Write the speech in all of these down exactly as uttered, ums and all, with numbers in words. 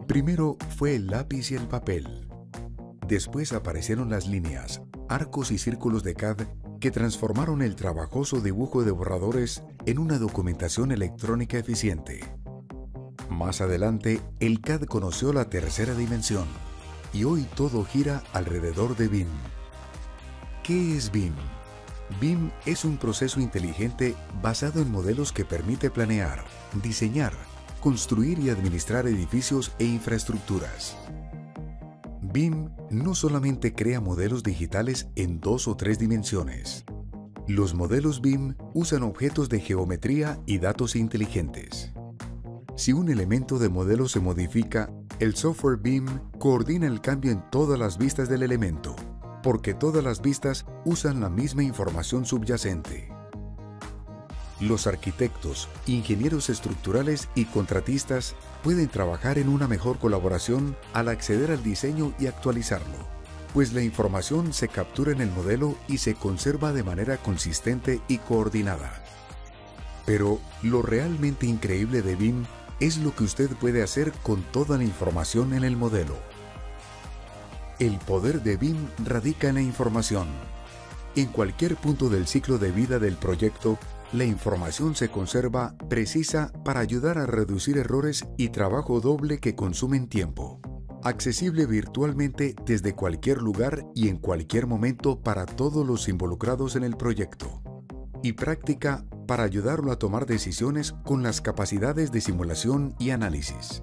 Primero fue el lápiz y el papel. Después aparecieron las líneas, arcos y círculos de C A D que transformaron el trabajoso dibujo de borradores en una documentación electrónica eficiente. Más adelante, el C A D conoció la tercera dimensión y hoy todo gira alrededor de B I M. ¿Qué es B I M? B I M es un proceso inteligente basado en modelos que permite planear, diseñar, construir y administrar edificios e infraestructuras. B I M no solamente crea modelos digitales en dos o tres dimensiones. Los modelos B I M usan objetos de geometría y datos inteligentes. Si un elemento de modelo se modifica, el software B I M coordina el cambio en todas las vistas del elemento, porque todas las vistas usan la misma información subyacente. Los arquitectos, ingenieros estructurales y contratistas pueden trabajar en una mejor colaboración al acceder al diseño y actualizarlo, pues la información se captura en el modelo y se conserva de manera consistente y coordinada. Pero lo realmente increíble de B I M es lo que usted puede hacer con toda la información en el modelo. El poder de B I M radica en la información. En cualquier punto del ciclo de vida del proyecto, la información se conserva precisa para ayudar a reducir errores y trabajo doble que consumen tiempo. Accesible virtualmente desde cualquier lugar y en cualquier momento para todos los involucrados en el proyecto. Y práctica para ayudarlo a tomar decisiones con las capacidades de simulación y análisis.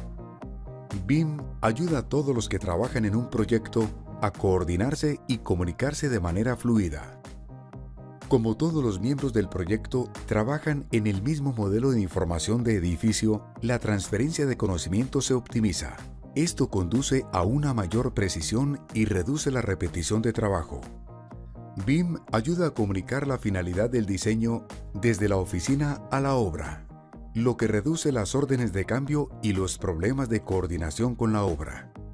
B I M ayuda a todos los que trabajan en un proyecto a coordinarse y comunicarse de manera fluida. Como todos los miembros del proyecto trabajan en el mismo modelo de información de edificio, la transferencia de conocimiento se optimiza. Esto conduce a una mayor precisión y reduce la repetición de trabajo. B I M ayuda a comunicar la finalidad del diseño desde la oficina a la obra, lo que reduce las órdenes de cambio y los problemas de coordinación con la obra.